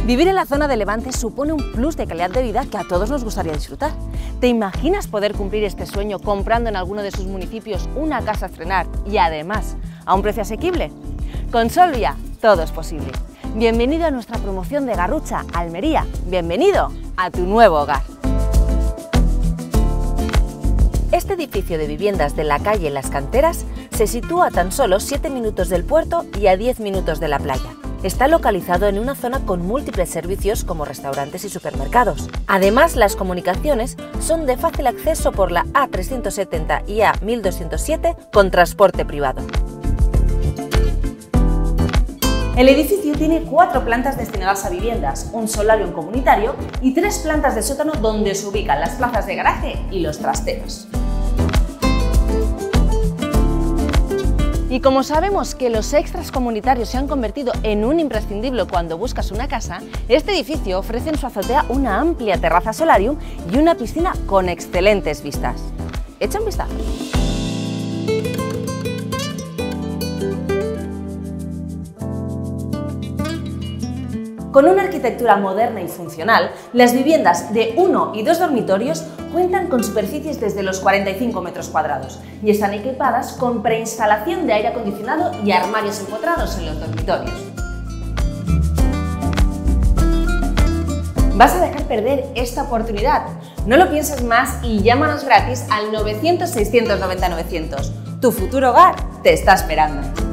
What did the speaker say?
Vivir en la zona de Levante supone un plus de calidad de vida que a todos nos gustaría disfrutar. ¿Te imaginas poder cumplir este sueño comprando en alguno de sus municipios una casa a estrenar y además a un precio asequible? Con Solvia todo es posible. Bienvenido a nuestra promoción de Garrucha, Almería. Bienvenido a tu nuevo hogar. Este edificio de viviendas de la calle Las Canteras se sitúa a tan solo 7 minutos del puerto y a 10 minutos de la playa. Está localizado en una zona con múltiples servicios como restaurantes y supermercados. Además, las comunicaciones son de fácil acceso por la A370 y A1207 con transporte privado. El edificio tiene 4 plantas destinadas a viviendas, un solarium comunitario y 3 plantas de sótano donde se ubican las plazas de garaje y los trasteros. Y como sabemos que los extras comunitarios se han convertido en un imprescindible cuando buscas una casa, este edificio ofrece en su azotea una amplia terraza solarium y una piscina con excelentes vistas. Echa un vistazo. Con una arquitectura moderna y funcional, las viviendas de 1 y 2 dormitorios cuentan con superficies desde los 45 metros cuadrados y están equipadas con preinstalación de aire acondicionado y armarios empotrados en los dormitorios. ¿Vas a dejar perder esta oportunidad? No lo pienses más y llámanos gratis al 900 690 900. Tu futuro hogar te está esperando.